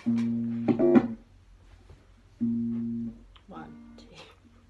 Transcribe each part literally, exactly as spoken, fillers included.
One, two.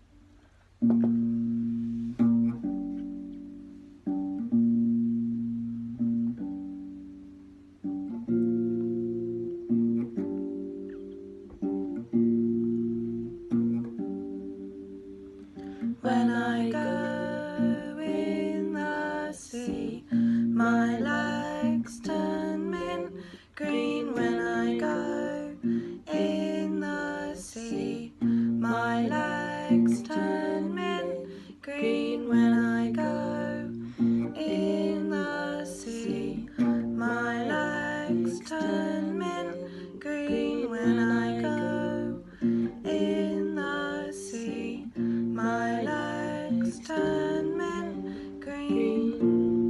When I go in the sea, my legs turn mint green. When I go in the sea, my legs turn mint green. When I go in the sea, my legs turn mint green. When I go in the sea, my legs turn mint green.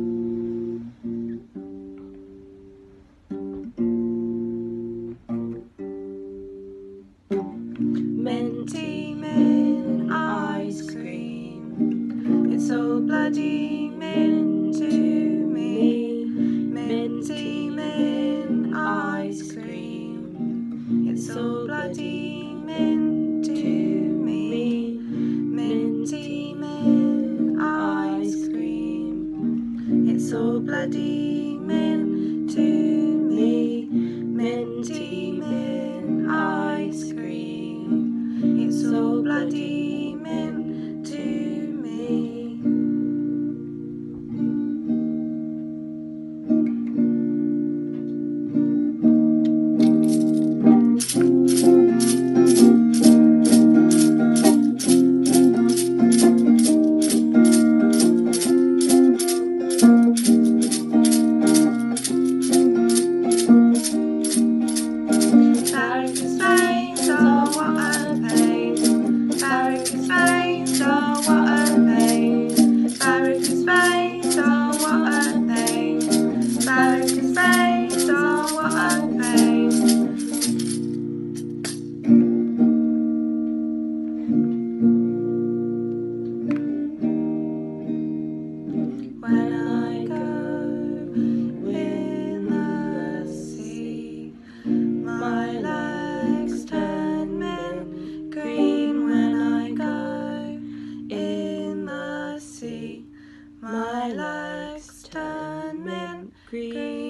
Minty mint ice cream, it's so bloody mint to me. Minty mint ice cream, it's so bloody mint to me. Minty mint ice cream, it's so bloody mint to me. Minty mint ice cream, it's so bloody mint to me. Varicose veins, oh what a pain. Varicose veins, oh what a pain. Varicose veins, oh what a pain. Varicose veins, oh what a pain. When I go in the sea, my legs turn mint green. When I go in the sea, my legs turn mint green.